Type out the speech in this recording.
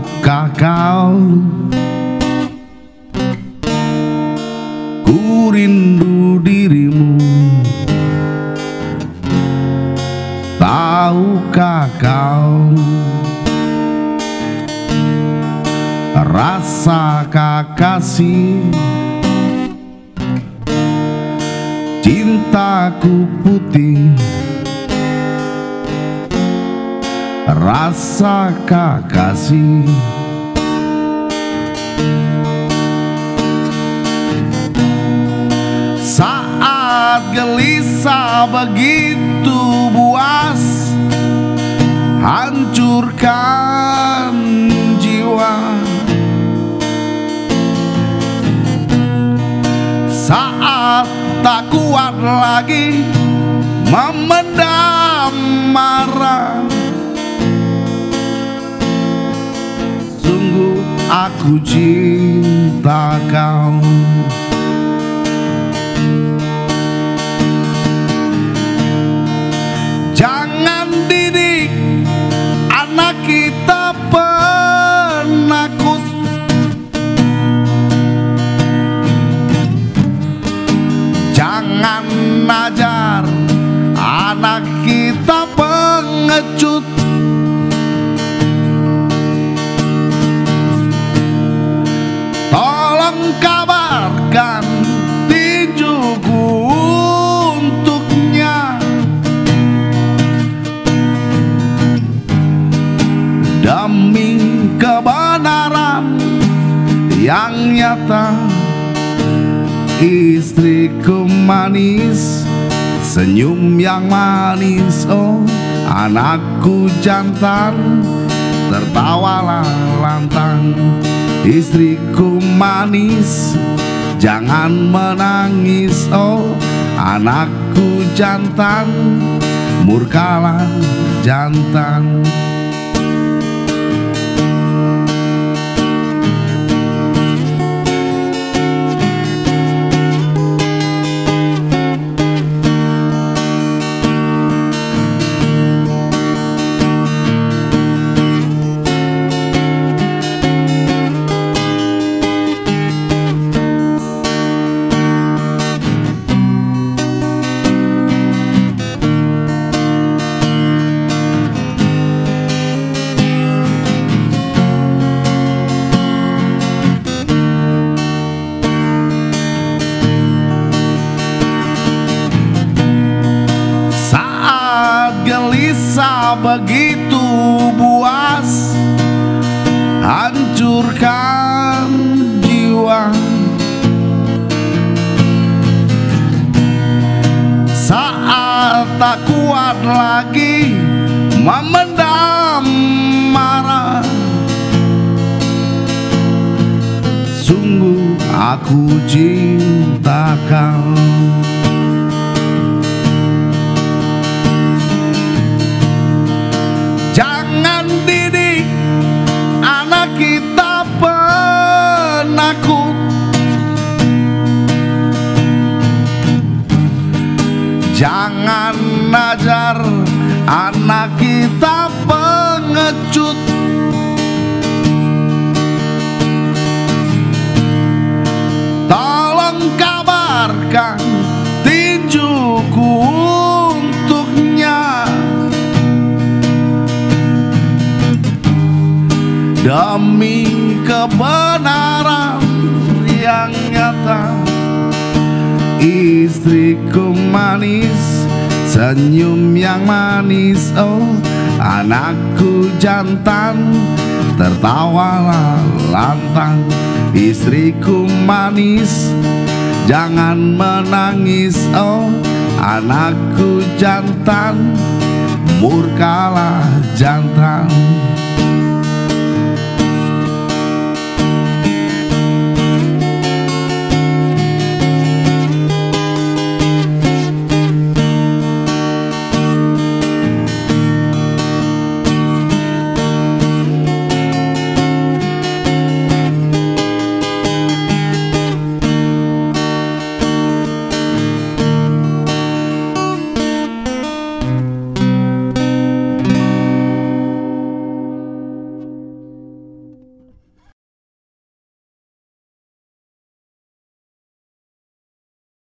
Tahukah kau, ku rindu dirimu. Tahukah kau, rasakah kasih cintaku putih? Rasakah kasih saat gelisah begitu buas hancurkan jiwa, saat tak kuat lagi memendam marah. Sungguh aku cinta kau. Jangan didik anak kita penakut, jangan ajar anak kita pengecut. Tolong kabarkan tinjuku untuknya, demi kebenaran yang nyata. Istriku manis, senyum yang manis, oh anakku jantan, tertawalah lantang. Istriku manis, jangan menangis, oh anakku jantan, murkalah jantan. Gelisah begitu buas hancurkan jiwa, saat tak kuat lagi memendam marah. Sungguh aku cinta kau. Jangan didik anak kita penakut, jangan ajar anak kita pengecut. Tolong kabarkan tinjuku untuknya, demi kebenaran yang nyata. Istriku manis, senyum yang manis, oh anakku jantan, tertawalah lantang. Istriku manis, jangan menangis, oh anakku jantan, murkalah jantan.